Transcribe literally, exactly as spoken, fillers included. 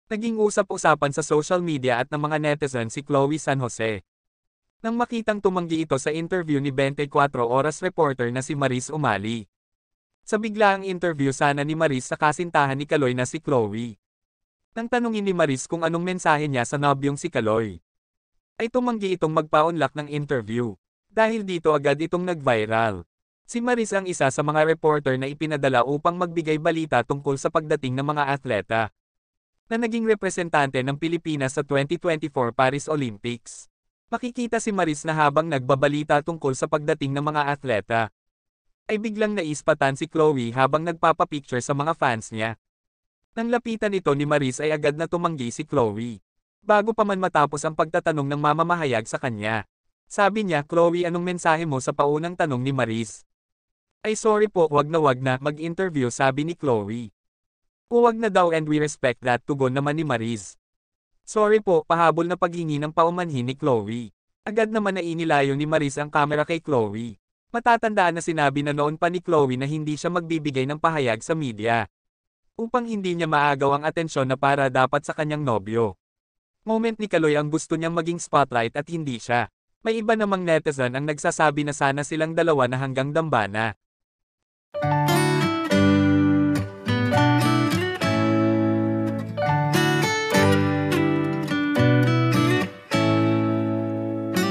Naging usap-usapan sa social media at ng mga netizen si Chloe San Jose. Nang makitang tumanggi ito sa interview ni twenty-four Oras reporter na si Maris Umali. Sa biglaang interview sana ni Maris sa kasintahan ni Kaloy na si Chloe. Nang tanungin ni Maris kung anong mensahe niya sa nobyong si Kaloy, ay tumanggi itong magpa-unlock ng interview. Dahil dito agad itong nag-viral. Si Maris ang isa sa mga reporter na ipinadala upang magbigay balita tungkol sa pagdating ng mga atleta na naging representante ng Pilipinas sa twenty twenty-four Paris Olympics. Makikita si Maris na habang nagbabalita tungkol sa pagdating ng mga atleta, ay biglang naispatan si Chloe habang nagpapapicture sa mga fans niya. Nang lapitan ito ni Maris ay agad na tumanggi si Chloe. Bago pa man matapos ang pagtatanong ng mamamahayag sa kanya. Sabi niya, "Chloe, anong mensahe mo sa paunang tanong ni Maris?" "Ay sorry po, wag na wag na mag-interview," sabi ni Chloe. "Huwag na daw and we respect that," tugon naman ni Maris. "Sorry po," pahabol na paghingi ng paumanhin ni Chloe. Agad naman na inilayo ni Maris ang kamera kay Chloe. Matatandaan na sinabi na noon pa ni Chloe na hindi siya magbibigay ng pahayag sa media. Upang hindi niya maagaw ang atensyon na para dapat sa kanyang nobyo. Moment ni Kaloy ang gusto niyang maging spotlight at hindi siya. May iba namang netizen ang nagsasabi na sana silang dalawa na hanggang dambana.